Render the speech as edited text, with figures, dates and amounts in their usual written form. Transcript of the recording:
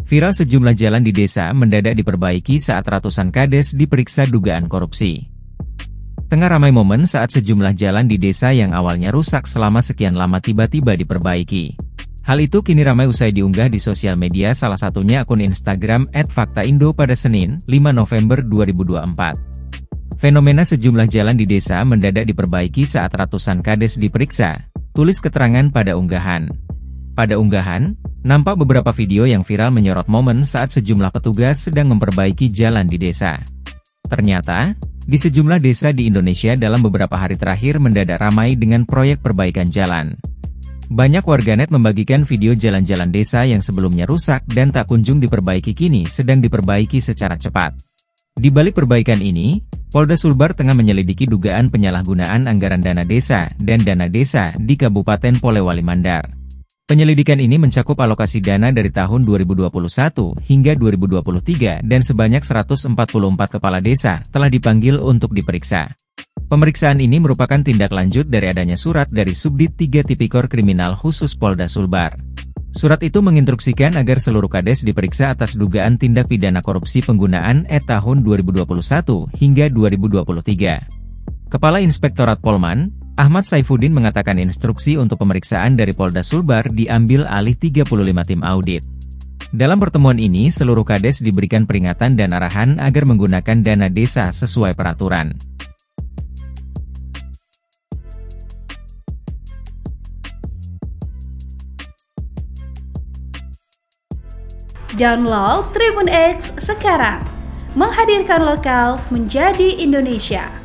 Viral sejumlah jalan di desa mendadak diperbaiki saat ratusan kades diperiksa dugaan korupsi. Tengah ramai momen saat sejumlah jalan di desa yang awalnya rusak selama sekian lama tiba-tiba diperbaiki. Hal itu kini ramai usai diunggah di sosial media, salah satunya akun Instagram @faktaindo pada Senin, 5 November 2024. Fenomena sejumlah jalan di desa mendadak diperbaiki saat ratusan kades diperiksa, tulis keterangan pada unggahan. Pada unggahan, nampak beberapa video yang viral menyorot momen saat sejumlah petugas sedang memperbaiki jalan di desa. Ternyata, di sejumlah desa di Indonesia dalam beberapa hari terakhir mendadak ramai dengan proyek perbaikan jalan. Banyak warganet membagikan video jalan-jalan desa yang sebelumnya rusak dan tak kunjung diperbaiki kini sedang diperbaiki secara cepat. Di balik perbaikan ini, Polda Sulbar tengah menyelidiki dugaan penyalahgunaan anggaran dana desa dan dana desa di Kabupaten Polewali Mandar. Penyelidikan ini mencakup alokasi dana dari tahun 2021 hingga 2023 dan sebanyak 144 kepala desa telah dipanggil untuk diperiksa. Pemeriksaan ini merupakan tindak lanjut dari adanya surat dari Subdit 3 Tipikor Kriminal Khusus Polda Sulbar. Surat itu menginstruksikan agar seluruh kades diperiksa atas dugaan tindak pidana korupsi penggunaan tahun 2021 hingga 2023. Kepala Inspektorat Polman, Ahmad Saifuddin mengatakan instruksi untuk pemeriksaan dari Polda Sulbar diambil alih 35 tim audit. Dalam pertemuan ini, seluruh kades diberikan peringatan dan arahan agar menggunakan dana desa sesuai peraturan. Download Tribun X sekarang, menghadirkan lokal menjadi Indonesia.